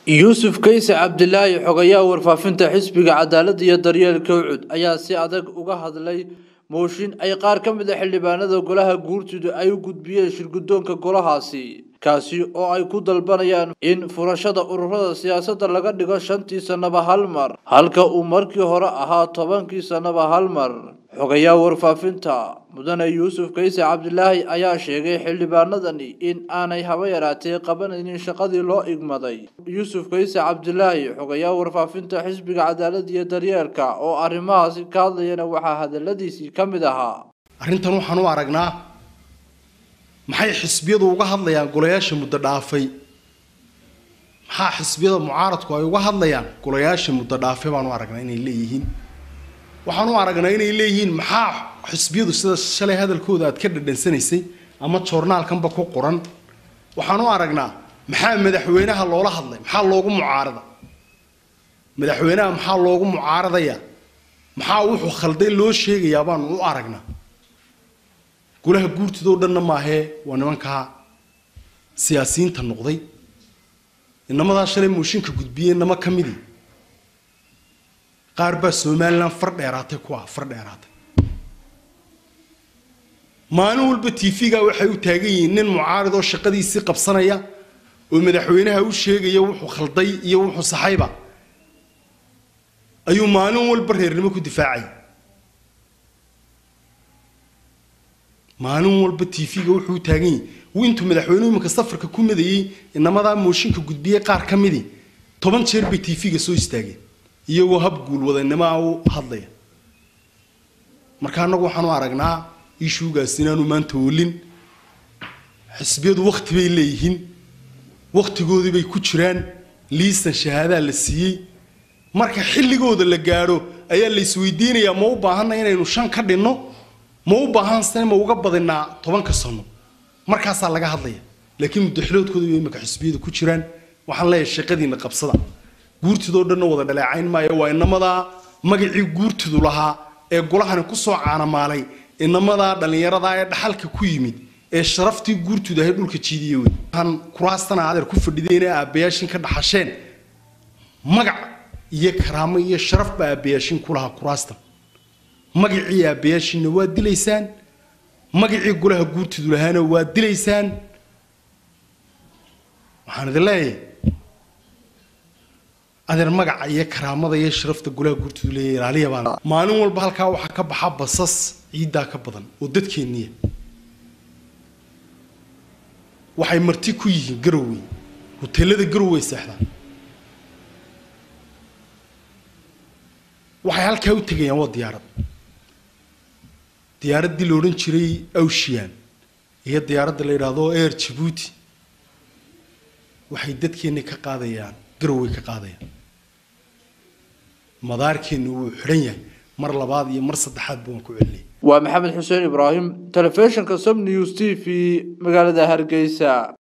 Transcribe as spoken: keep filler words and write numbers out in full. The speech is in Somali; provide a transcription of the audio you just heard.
يوسف كيس عبد الله حقيا ورفافنت حسبك عدالة iyo daryeelka ucud ayaa si adag uga hadlay mooshin ay qaar ka mid ah xildhibaanada golaha guurtidu ay u gudbiyeen shirgudoonka golahaasi kaasi oo ay ku dalbanayaan in furashada ururada siyaasadda laga dhigo shantii sanaba hal mar halka uu markii hore ahaa tobankii sanaba hal mar حقيا ورفافنتا مدن يوسف كيس عبد الله أيا شيء حل بارندني إن أنا هوايراتي قبل إن شقدي لا إجمدي يوسف كيس عبد الله حقيا ورفافنتا حزب عدالة يدريالك أو أرماس كاضي ينوع هذا الذي سيكملها أرنتنا وحنو عرقنا محي حسبيض وجهد ليان قلياش متضافي محا حسبيض معارض كوي وجهد ليان قلياش متضافي وانو عرقنا إن الليهين waxaan u aragnaa inay leeyihiin maxaa xisbiyadu sida shalay hadalkooda aad ka dhadhansanaysay ama joornaalkan ba ku qoran waxaan u aragnaa maxaa madaxweynaha loola hadlay maxaa loogu mucaarada madaxweynaha maxaa loogu mucaaradaya maxaa wuxuu khalday loo sheegayaa baan u aragnaa golaha guurtidoo dhanna maahe waa nimanka siyaasiyiinta noqday inamada shalay mooshinka gudbiyeen nama kamidi قاربة سومالنا فرد إراتة كوا فرد إراتة ما نقول بتيفيجا وحيو تاجي إن المعارضة والشقة دي سقب صنايا ومدحوينها وشيء يوح وخلطي يوح صحيبة أيو ما نقول برهر نمكو دفاعي ما نقول بتيفيجا وحيو تاجي وإنتم مدحوينهم مكسفر ككم ذي إنما ذا موشين كجدبية قار كم ذي طبعا شير بتيفيجا سوي استاجي iyo hab guul wadanimo oo hadlaya marka anagu waxaan u aragnaa ishuugaas inaanu maanta welin xisbiyadu waqti bay leeyihiin waqtigoodii bay ku jiraan liisan shahaada la siiyay marka xilligooda la gaaro ayaa la isweydiinayaa ma u baahan inaynu shan ka dhinno ma u baahan sanad ma uga badinaa toban ka sano markaas laga hadlaya laakiin muddaxiloodkoodu way imika xisbiyadu ku jiraan waxaan leeyahay shaqadiina qabsada guurtidoo dhan wada dhaleecayn maayo waa inamada magacii guurtidu lahaa ee golahan ku soo caanamaalay inamada dhalinyarada ee dhaxalka ku yimid ee sharaftii guurtidu ay dhulka jiidiyay waxaan kuraastana adeer ku fadhideen aabayaashin ka dhaxasheen magac iyo karaamo iyo sharaf ba aabayaashin ku lahaa kuraasta magacii aabayaashin waa dilaysaan magacii golaha guurtidu lahaana waa dilaysaan waxaan idin leeyahay adeer magaca iyo karaamada iyo sharafta golaha guurtidu leeyahay ilaaliya baan maalin walba halka waxa ka baxa basas ciida ka badan oo dadkeeniya waxay marti ku yihiin garowe hoteelada garowe saxdaan waxay halka u tagayaan waa diyaarad diyaaradii la oran jiray Ocean iyo diyaaradda la yiraahdo Air Djibouti waxay dadkeena ka qaadayaan garowe ka qaadayaan مداركين وحرية مر لبعض يمر صدحات بون كعلي ومحمد حسين إبراهيم تلفزيون كسم نيوز تي في مقالة هرقيسة.